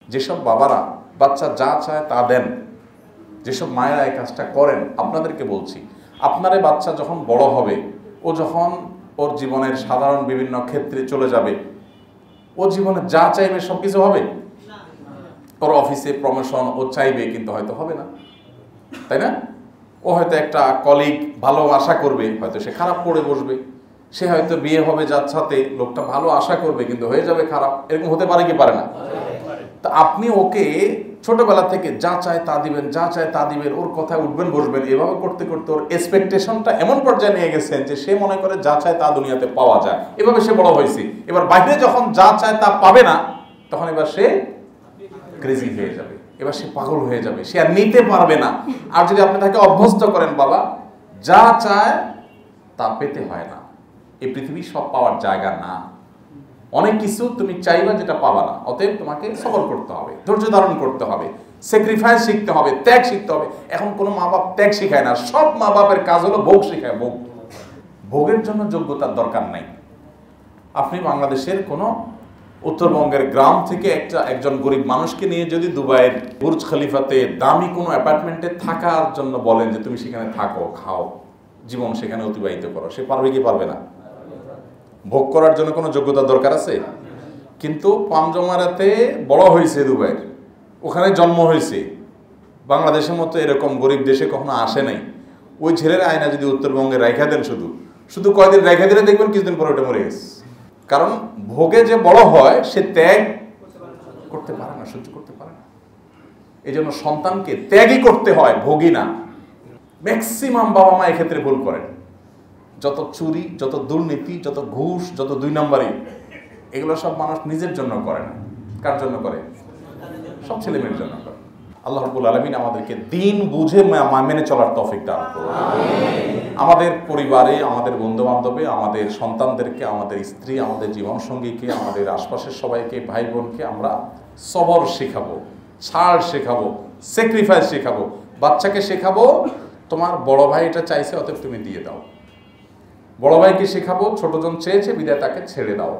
যেসব বাবারা বাচ্চা যা চায় তা দেন, যেসব মায়েরা এই কাজটা করেন, আপনাদেরকে বলছি, আপনারে বাচ্চা যখন বড় হবে, ও যখন ওর জীবনের সাধারণ বিভিন্ন ক্ষেত্রে চলে যাবে, ও জীবনে যা চাইবে সব কিছু হবে? ওর অফিসে প্রমোশন ও চাইবে, কিন্তু হয়তো হবে না, তাই না? ও হয়তো একটা কলিগ ভালো আশা করবে, হয়তো সে খারাপ পড়ে বসবে। সে হয়তো বিয়ে হবে যার সাথে, লোকটা ভালো আশা করবে কিন্তু হয়ে যাবে খারাপ। এরকম হতে পারে কি পারে না? তা আপনি ওকে ছোটবেলা থেকে যা চায় তা দিবেন, যা চায় তা দিবেন, ওর কথায় উঠবেন বসবেন, এভাবে করতে করতে ওর এক্সপেকটেশনটা এমন পর্যায়ে নিয়ে গেছেন যে সে মনে করে যা চায় তা দুনিয়াতে পাওয়া যায়। এভাবে সে বড় হয়েছে। এবার বাইরে যখন যা চায় তা পাবে না, তখন এবার সে ক্রেজি হয়ে যাবে, এবার সে পাগল হয়ে যাবে, সে আর নিতে পারবে না। আর যদি আপনি তাকে অভ্যস্ত করেন, বাবা যা চায় তা পেতে হয় না, এই পৃথিবী সব পাওয়ার জায়গা না, অনেক কিছু তুমি চাইবা যেটা পাবা না, অতএব তোমাকে সবর করতে হবে, ধৈর্য ধারণ করতে হবে, স্যাক্রিফাইস শিখতে হবে, ত্যাগ শিখতে হবে। এখন কোনো মা বাপ ত্যাগ শিখায় না, সব মা বাপের কাজ হলো ভোগ শিখায়। ভোগের জন্য যোগ্যতার দরকার নাই। আপনি বাংলাদেশের কোনো উত্তরবঙ্গের গ্রাম থেকে একজন গরিব মানুষকে নিয়ে যদি দুবাইয়ের বুর্জ খলিফাতে দামি কোনো অ্যাপার্টমেন্টে থাকার জন্য বলেন যে তুমি সেখানে থাকো, খাও, জীবন সেখানে অতিবাহিত করো, সে পারবে কি পারবে না? ভোগ করার জন্য কোনো যোগ্যতার দরকার আছে? কিন্তু পাঞ্জমারাতে বড় হয়েছে দুবাইয়ের, ওখানে জন্ম হয়েছে, বাংলাদেশের মতো এরকম গরিব দেশে কখনো আসে নাই। ওই ছেলের আয়না যদি উত্তরবঙ্গে রেখা দেন, শুধু কয়দিন রেখা দিলে দেখবেন কিছুদিন পরে ওটা মরে গেছে। কারণ ভোগে যে বড় হয় সে ত্যাগ করতে পারে না, সহ্য করতে পারে না। এই জন্য সন্তানকে ত্যাগই করতে হয়, ভোগী না। ম্যাক্সিমাম বাবা মা এক্ষেত্রে ভুল করেন। যত চুরি, যত দুর্নীতি, যত ঘুষ, যত দুই নম্বরই, এগুলো সব মানুষ নিজের জন্য করে না। কার জন্য করে? সব ছেলে মেয়ের জন্য করে। আল্লাহ রাব্বুল আলামিন আমাদেরকে দিন বুঝে মেনে চলার তৌফিক দান করুন। আমাদের পরিবারে, আমাদের বন্ধু বান্ধবে, আমাদের সন্তানদেরকে, আমাদের স্ত্রী, আমাদের জীবন সঙ্গীকে, আমাদের আশপাশের সবাইকে, ভাই বোনকে আমরা সবর শেখাবো, ছাড় শেখাবো, স্যাক্রিফাইস শেখাবো। বাচ্চাকে শেখাবো তোমার বড় ভাই এটা চাইছে, অতএব তুমি দিয়ে দাও। বড় ভাইকে শেখাবো ছোটজন চেয়েছে, বিদায় তাকে ছেড়ে দাও।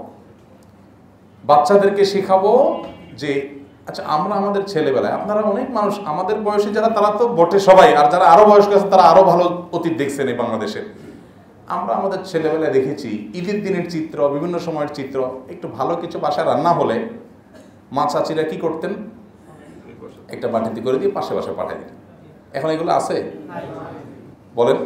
বাচ্চাদেরকে শেখাবো যে আচ্ছা, আমরা আমাদের ছেলেবেলায়, আপনারা অনেক মানুষ আমাদের বয়সী যারা, তারা তো বটে সবাই, আর যারা আরো বয়স্ক আছে তারা আরো ভালো অতীত দেখছেন এই বাংলাদেশের। আমরা আমাদের ছেলেবেলায় দেখেছি ঈদের দিনের চিত্র, বিভিন্ন সময়ের চিত্র, একটু ভালো কিছু বাসায় রান্না হলে মা চাচিরা কি করতেন? একটা বাটিতে করে দিয়ে পাশে পাশে পাঠিয়ে দিতেন। এখন এগুলো আছে? বলেন।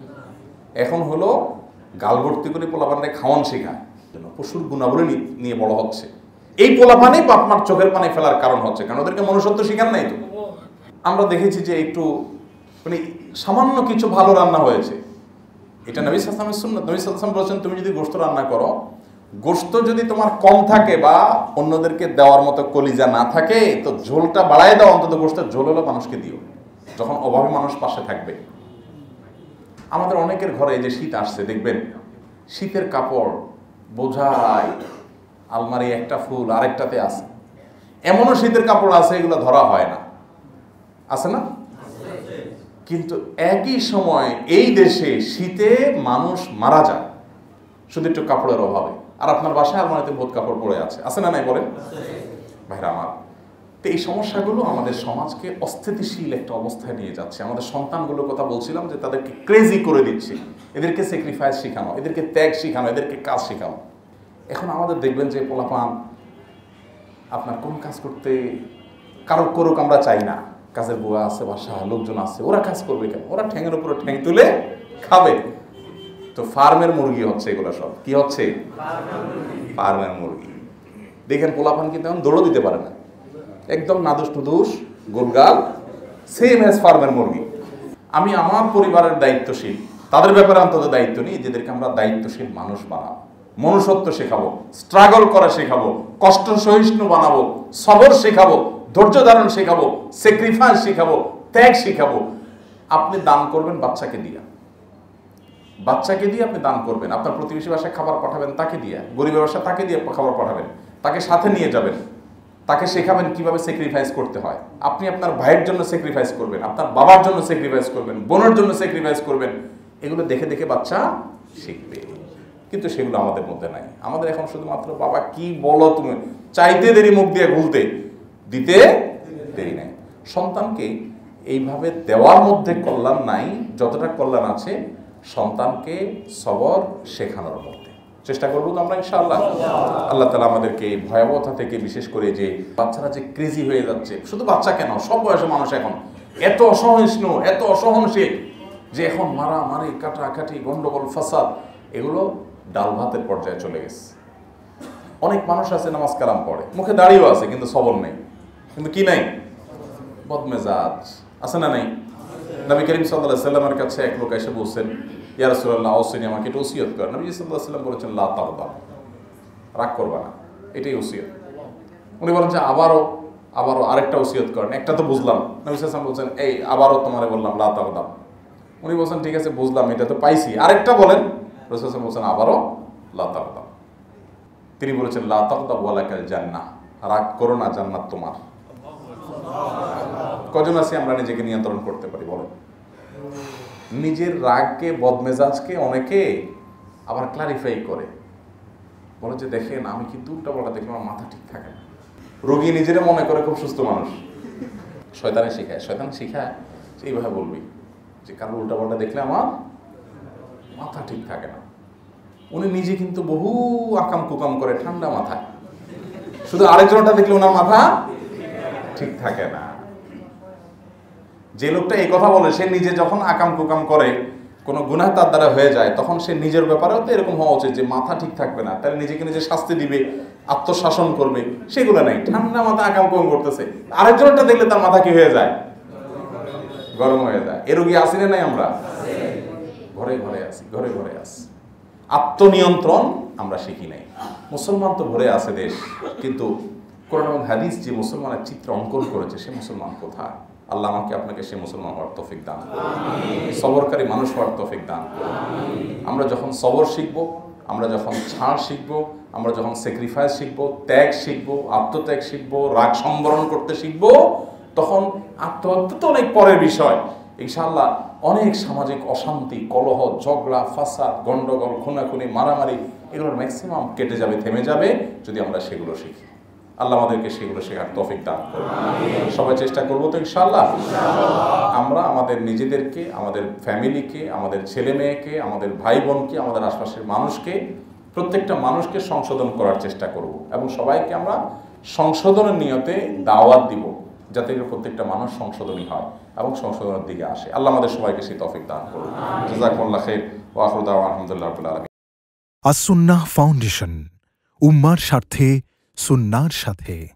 এখন হলো গাল ভর্তি করে পোলাপানরে খাওয়ান শেখায়, পশুর গুণাবলী নিয়ে বড় হচ্ছে। এই পোলাপানেই আপনার চোখের পানি ফেলার কারণ হচ্ছে, কারণ ওদেরকে মনুষ্যত্ব শিখান নাই তো। আমরা দেখেছি যে একটু মানে সামান্য কিছু ভালো রান্না হয়েছে, এটা নবী সাল্লাল্লাহু আলাইহি ওয়াসাল্লামের সুন্নাত। নবী সাল্লাল্লাহু আলাইহি ওয়াসাল্লাম বলেছেন, তুমি যদি গোশত রান্না করো, গোশত যদি তোমার কম থাকে বা অন্যদেরকে দেওয়ার মতো কলিজা না থাকে, তো ঝোলটা বাড়ায় দাও, অন্তত গোশতের ঝোল হলো মানুষকে দিও, যখন অভাবী মানুষ পাশে থাকবে। আমাদের অনেকের ঘরে এই যে শীত আসছে, দেখবেন শীতের কাপড় বোঝাই আলমারি একটা ফুল আরেকটাতে আছে, এমনও শীতের কাপড় আছে এগুলো ধরা হয় না, আছে না? কিন্তু একই সময় এই দেশে শীতে মানুষ মারা যায় শুধু একটু কাপড়ের অভাবে, আর আপনার বাসায় আলমারিতে বহুত কাপড় পড়ে আছে, আছে না নাই বলেন? ভাইরা আমার, তো এই সমস্যাগুলো আমাদের সমাজকে অস্থিতিশীল একটা অবস্থায় নিয়ে যাচ্ছে। আমাদের সন্তানগুলোর কথা বলছিলাম যে তাদেরকে ক্রেজি করে দিচ্ছে, এদেরকে স্যাক্রিফাইস শেখানো, এদেরকে ত্যাগ শেখানো, এদেরকে কাজ শেখানো। এখন আমাদের দেখবেন যে পোলাপান আপনার কোন কাজ করতে কারো করুক আমরা চাই না, কাজের বুয়া আছে, বাসা লোকজন আছে, ওরা কাজ করবে কেন? ওরা ঠ্যাঙের উপরে ঠ্যাং তুলে খাবে। তো ফার্মের মুরগি হচ্ছে এগুলো সব। কি হচ্ছে? ফার্মের মুরগি। দেখেন পোলাপান কিন্তু এখন দৌড়ও দিতে পারে না, একদম নাদুস টুদুস গোলগাল, সেম অ্যাজ ফার্মের মুরগি। আমি আমার পরিবারের দায়িত্বশীল, তাদের ব্যাপারে অন্তত দায়িত্ব নিই, যেদেরকে আমরা দায়িত্বশীল মানুষ বানাবো, মনুষ্যত্ব শেখাবো, স্ট্রাগল করা শেখাবো, কষ্ট সহিষ্ণু বানাবো, সবর শেখাবো, ধৈর্য ধারণ শেখাবো, স্যাক্রিফাইস শেখাবো, ত্যাগ শেখাবো। আপনি দান করবেন বাচ্চাকে দিয়ে, বাচ্চাকে দিয়ে আপনি দান করবেন। আপনার প্রতিবেশী বাসায় খাবার পাঠাবেন তাকে দিয়ে, গরিবের বাসায় তাকে দিয়ে খাবার পাঠাবেন, তাকে সাথে নিয়ে যাবেন, তাকে শেখাবেন কিভাবে স্যাক্রিফাইস করতে হয়। আপনি আপনার ভাইয়ের জন্য স্যাক্রিফাইস করবেন, আপনার বাবার জন্য স্যাক্রিফাইস করবেন, বোনের জন্য স্যাক্রিফাইস করবেন। এগুলো দেখে দেখে বাচ্চা শিখবে, কিন্তু সেগুলো আমাদের মধ্যে নাই। আমাদের এখন শুধুমাত্র বাবা কি বলো তুমি, চাইতে দেরি মুখ দিয়ে ভুলতে, দিতে দেরি নাই। সন্তানকে এইভাবে দেওয়ার মধ্যে কল্যাণ নাই, যতটা কল্যাণ আছে সন্তানকে সবর শেখানোর মধ্যে। চেষ্টা করবো তো আমরা ইনশাআল্লাহ। আল্লাহ তাআলা আমাদেরকে এই ভয়াবহতা থেকে, বিশেষ করে যে বাচ্চারা যে ক্রেজি হয়ে যাচ্ছে, শুধু বাচ্চা কেন, সব বয়সে মানুষ এখন এত অসহিষ্ণু, এত অসহনশীল যে এখন মারামারি, কাটাকাটি, গন্ডগোল, ফাসাদ, এগুলো ডাল ভাতের পর্যায়ে চলে গেছে। অনেক মানুষ আছে নামাজ কালাম পড়ে, মুখে দাড়িও আছে, কিন্তু সবর নেই। কিন্তু কি নাই? বদমেজাজ আছে না নাই? নবী করিম সাল্লাল্লাহু আলাইহি সাল্লামের কাছে এক লোক এসে বলছেন, ইয়া রাসূলুল্লাহ আওসিনি, আমাকে একটু ওসিয়ত করেন। নবী সাল্লাল্লাহু আলাইহি সাল্লাম বলেছেন, লা তাগদাব, রাগ করবা না, এটাই ওসিয়ত। উনি বলেন যে আবারও আরেকটা ওসিয়ত করেন, একটা তো বুঝলাম। নবী সাল্লাল্লাহু আলাইহি সাল্লাম বলছেন, এই আবারও তোমারে বললাম লা তাগদাব। উনি বলছেন, ঠিক আছে বুঝলাম, এটা তো পাইছি, আরেকটা বলেন। রাসূল সাল্লাল্লাহু আলাইহি ওয়াসাল্লাম বলছেন, আবারও লা তাগদাব। তিনি বলেছেন, লা তাগদাব ওয়ালাকাল জান্নাহ, রাগ করো না, জান্নাত তোমার। কজন আছি আমরা নিজেকে নিয়ন্ত্রণ করতে পারি বলেন? নিজের রাগকে, বদমেজাজকে অনেকে আবার ক্লারিফাই করে, বলে যে দেখেন আমি কিন্তু উল্টাপাল্টা দেখলে আমার মাথা ঠিক থাকে না। রোগী নিজেরা মনে করে খুব সুস্থ মানুষ, শয়তান শিখায় এইভাবে বলবি যে কারো উল্টাপাল্টা দেখলে আমার মাথা ঠিক থাকে না। উনি নিজে কিন্তু বহু আকাম কুকাম করে ঠান্ডা মাথায়, শুধু আরেকজনটা দেখলে ওনার মাথা ঠিক থাকে না। যে লোকটা এই কথা বলে, সে নিজে যখন আকাম কুকাম করে, কোনো গুনাহ তার দ্বারা হয়ে যায়, তখন সে নিজের ব্যাপারেও তো এরকম হওয়া উচিত যে মাথা ঠিক থাকবে না, তাহলে নিজেকে নিজে শাস্তি দিবে, আত্মশাসন করবে, সেগুলো নাই। ঠান্ডা মাথা আকাম কুকাম করতেছে, আরেকজনটা দেখলে তার মাথা কি হয়ে যায়? গরম হয়ে যায়। এ রোগী আসি না নাই আমরা? ঘরে ঘরে আসি। আত্মনিয়ন্ত্রণ আমরা শিখি নাই। মুসলমান তো ভরে আছে দেশ, কিন্তু কোরআন এবং হাদিস যে মুসলমানের চিত্র অঙ্কন করেছে, সে মুসলমান কোথায়? আল্লাহ আমাকে আপনাকে সে মুসলমান হওয়ার তৌফিক দান করুন, সবরকারী মানুষ হওয়ার তৌফিক দান করুন। আমরা যখন সবর শিখবো, আমরা যখন ছাড় শিখবো, আমরা যখন স্যাক্রিফাইস শিখবো, ত্যাগ শিখবো, আত্মত্যাগ শিখবো, রাগ সম্বরণ করতে শিখবো, তখন আত্মহত্যা তো অনেক পরের বিষয়। ইনশাআল্লাহ অনেক সামাজিক অশান্তি, কলহ, ঝগড়া, ফাসাদ, গন্ডগোল, খুনাখুনি, মারামারি, এগুলোর ম্যাক্সিমাম কেটে যাবে, থেমে যাবে যদি আমরা সেগুলো শিখি। আল্লাহ আমাদেরকে সেগুলো শেখার তৌফিক দান করুন। সবাই চেষ্টা করবো তো ইনশাআল্লাহ। আমরা আমাদের নিজেদেরকে, আমাদের ফ্যামিলিকে, আমাদের ছেলে মেয়েকে, আমাদের ভাই বোনকে, আমাদের আশপাশের মানুষকে, প্রত্যেকটা মানুষকে সংশোধন করার চেষ্টা করব, এবং সবাইকে আমরা সংশোধনের নিয়তে দাওয়াত দিব, যাতে প্রত্যেকটা মানুষ সংশোধনী হয় এবং সংশোধনের দিকে আসে। আল্লাহ আমাদের সবাইকে সেই তৌফিক দান করুন। জাযাকুমুল্লাহ খাইর ওয়া আখিরু দাওয়ানা আলহামদুলিল্লাহি রাব্বিল আলামিন। আস-সুন্নাহ ফাউন্ডেশন, উম্মার স্বার্থে, সুন্নাহর সাথে।